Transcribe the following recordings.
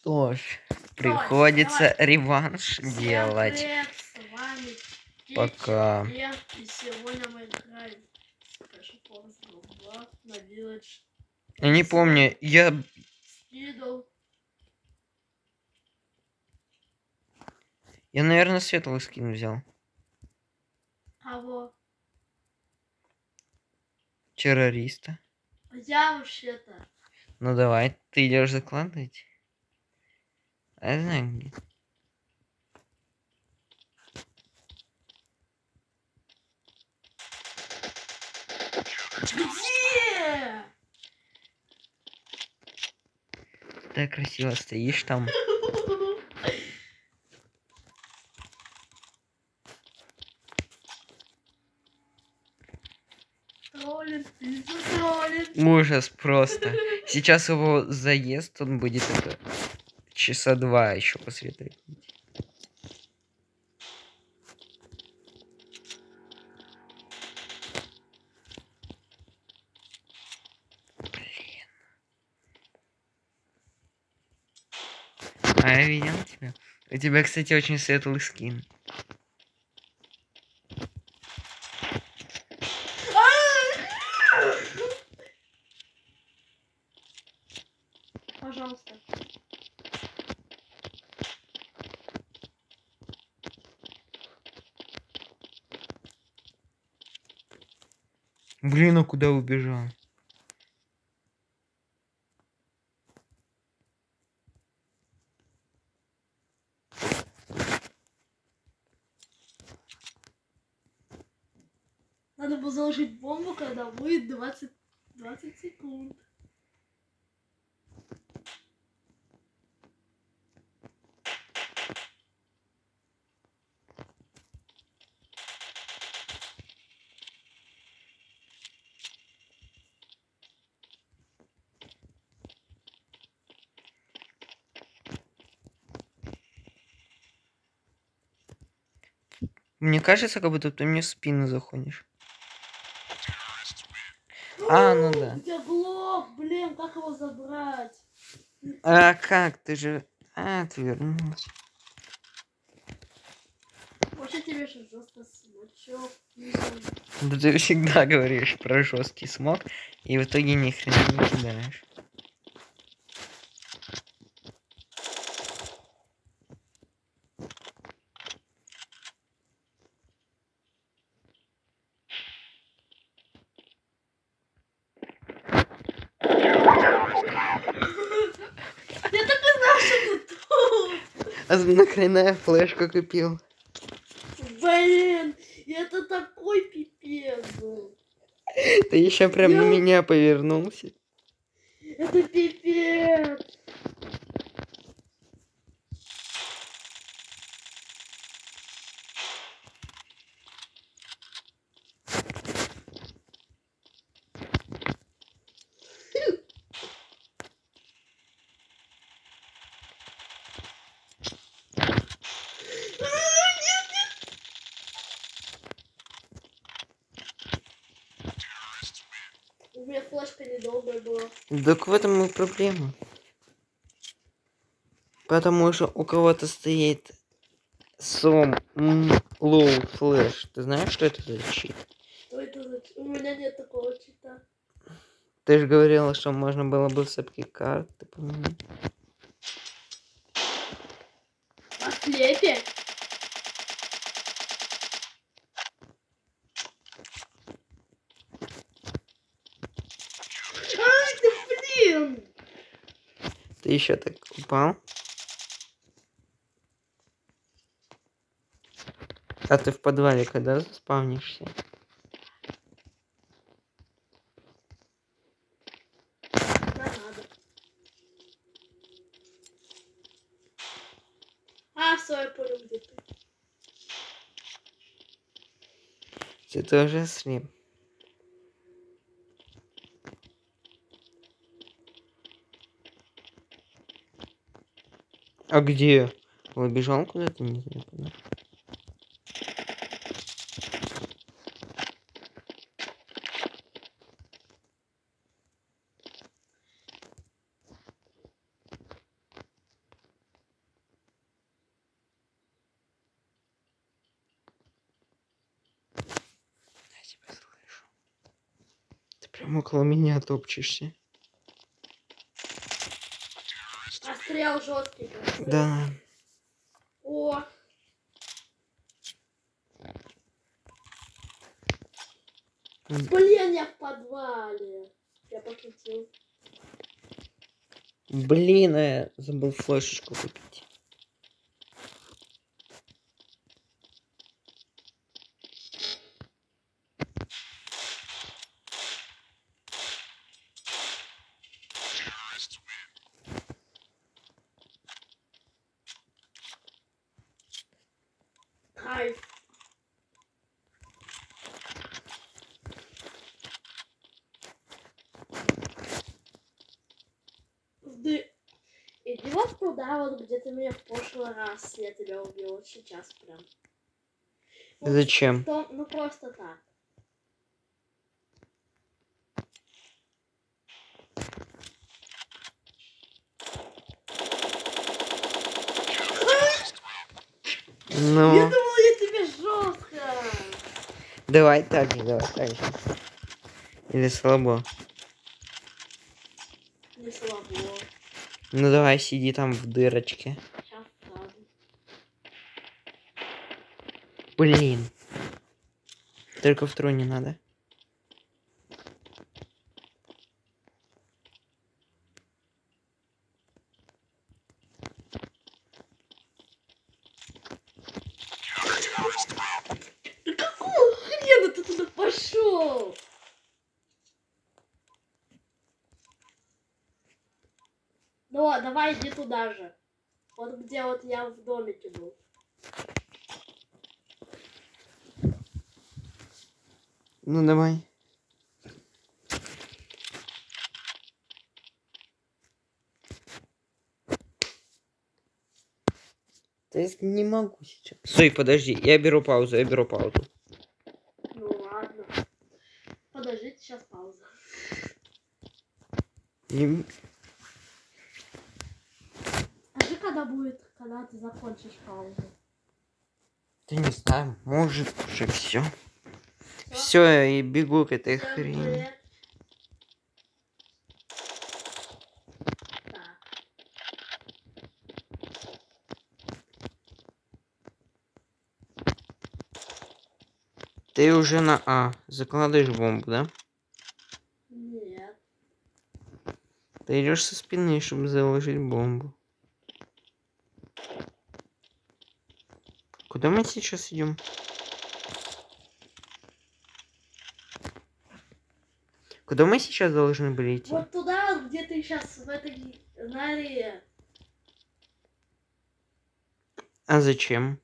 Что ж, приходится реванш делать. Привет, с вами Пока. И сегодня мы играем Special Forces 2 на Village. Я не помню, я наверное, светлый скин взял. Кого? Террориста. Я вообще-то. Ну давай, ты идешь закладывать? А я знаю где. Где? Так красиво стоишь там. Троллит, ты троллит. Ужас просто. Сейчас его заезд, он будет это часа 2 еще посветлее. Блин. А я видел тебя. У тебя, кстати, очень светлый скин. Пожалуйста. Блин, а куда убежал? Надо было заложить бомбу, когда будет 20 секунд. Мне кажется, как будто ты мне в спину заходишь. А, ну да. Я глох, блин, как его забрать? А как? Ты же... А, ты вернулась. Вообще тебе же жестко смочок. Да ты всегда говоришь про жесткий смог, и в итоге ни хрена не кидаешь. Я так и знал, что ты тут. А нахрена я флешку купил? Блин, это такой пипец был. Ты еще прям на меня повернулся. Это пипец. У меня флешка недолгая была. Так в этом и проблема. Потому что у кого-то стоит сом лоу флэш. Ты знаешь, что это за чит? Что это за... У меня нет такого чита. Ты же говорила, что можно было бы все-таки карты поменять. А слепе? Ай, ты блин! Ты еще так упал? А ты в подвале когда заспавнишься? Да, надо. А, все, я понял, где ты. Ты тоже слеп. А где? Он бежал куда-то, не знаю куда. Прям около меня топчешься. Расстрел жесткий. Да. О! Блин, я в подвале. Я пошутил. Блин, я забыл флешечку купить. Кайф. Иди вот туда, вот где ты меня в прошлый раз я тебя убил, вот сейчас прям. Вот Зачем? ну просто так. Ну, Я думал, я тебе жестко. давай так же, давай так же. Или слабо. Не слабо. Ну давай, сиди там в дырочке. Сейчас сяду. Блин. Только второй не надо. Да какого хрена ты туда пошел? Ну ладно, давай иди туда же. Вот где вот я в домике был. Ну давай. Да я не могу сейчас. Стой, подожди, я беру паузу, я беру паузу. Ну ладно. Подождите, сейчас пауза. Не- Скажи, когда будет, когда ты закончишь паузу. Да не знаю, может уже все. Все, я и бегу к этой Всем хрени. привет. Так. Ты уже на А. Закладываешь бомбу, да? Нет. Ты идешь со спины, чтобы заложить бомбу. Куда мы сейчас идем? Куда мы сейчас должны были идти? Вот туда, вот, где ты сейчас в этой норе. А зачем?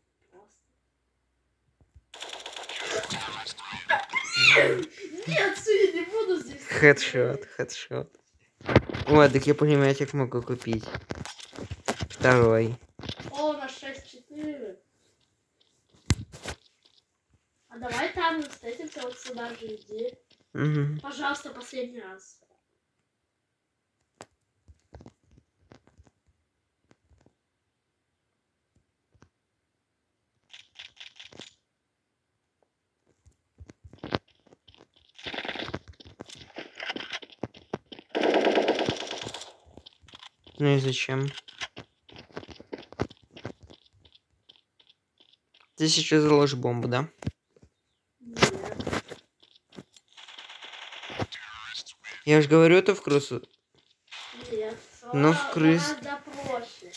Нет, я не буду здесь. Хедшот, хедшот. О, так я пулеметик могу купить. Второй. О, на 6-4. А давай там встретимся, вот сюда же иди. Угу. Пожалуйста, последний раз. Ну и зачем? Ты сейчас заложишь бомбу, да? Нет. Я же говорю, это в крысу. Нет. Ну, в крыс. Гораздо проще.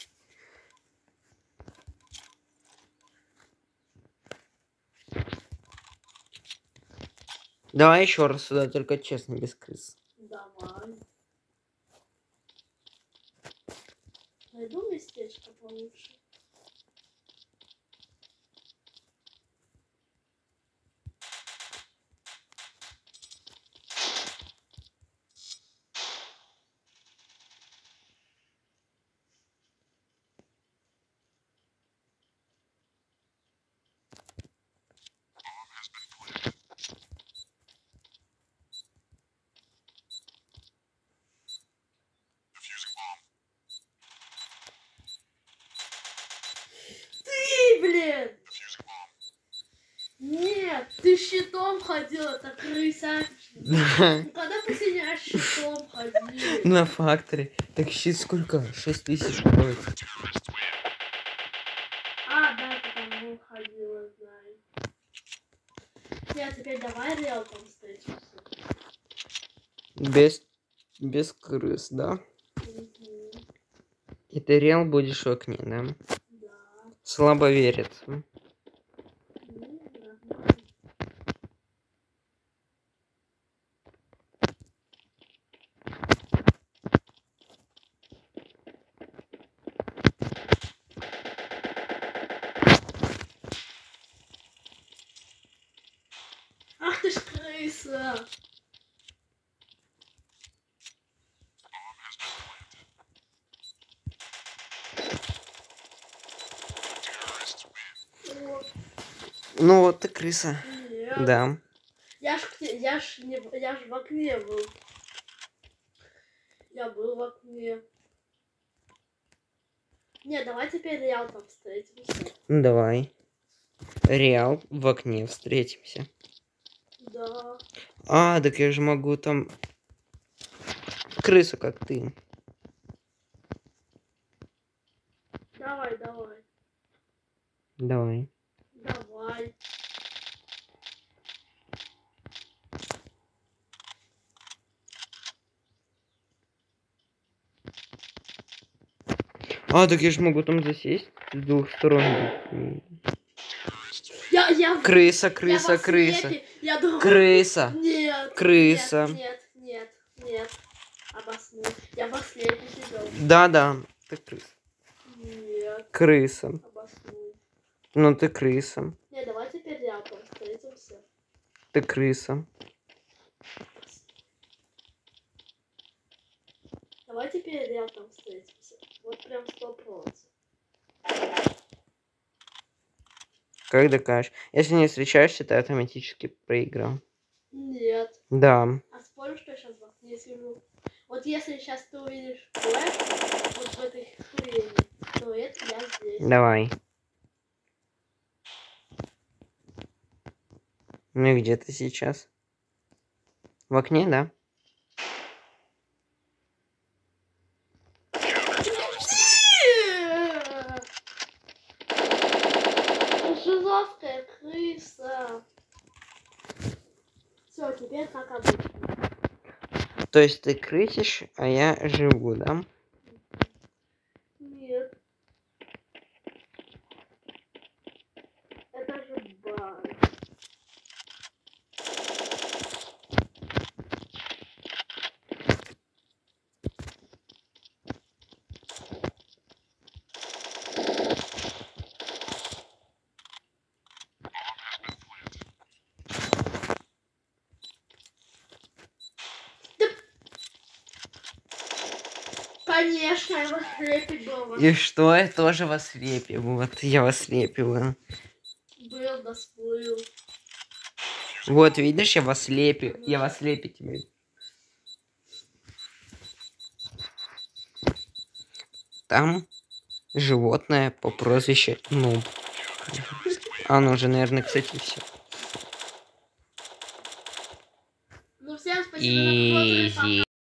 Давай еще раз сюда, только честно, без крыс. Давай. Найду местечко получше. Ты, блин! Нет, ты щитом ходил, это крыса. Ну, когда мы сегодня щитом ходили. На факторе. Так щит сколько? 6000 стоит. А, да, ты там был ходила, знаю. Нет, теперь давай релком встретимся. Без крыс, да? И ты реал будешь в окне, да? Да. Слабо верится. Ах ты ж крыса! О, Ну вот ты крыса. нет. Да. Я ж в окне был. Я был в окне. Не, давай теперь реал там встретимся. Ну давай. Реал в окне встретимся. Да. А, так я же могу там... Крыса, как ты. Давай, давай. Давай. Давай. А, так я же могу там засесть. С двух сторон. Крыса, крыса, крыса. Я думал... Крыса. Нет. Крыса. Нет. Обоснуй. Я в ослепе сидел. Да, ты крыса. Нет. Крыса. Обоснуй. Ну ты крыса. Не, давай теперь рядом встретимся. Ты крыса. Давай теперь рядом встретимся. Вот прям 100%. Как докажешь? Если не встречаешься, ты автоматически проиграл. Нет. Да. А спорю, что я сейчас в окне сижу. Вот если сейчас ты увидишь флэш, вот в этой хрени, то это я здесь. Давай. Ну и где ты сейчас? В окне, да? Жестокая крыса. Все, теперь как обычно. То есть ты крысишь, а я живу, да? Нет. Это же баг. Конечно, я вас слепить был. И что? Я тоже в ослепе. Вот, я в ослепе был. Был, да всплыл. Вот, видишь, я в ослепе. Я в ослепе тебе. Там животное по прозвищу Нуб. Оно уже, наверное, кстати, все. Ну всем спасибо за просмотр и пока.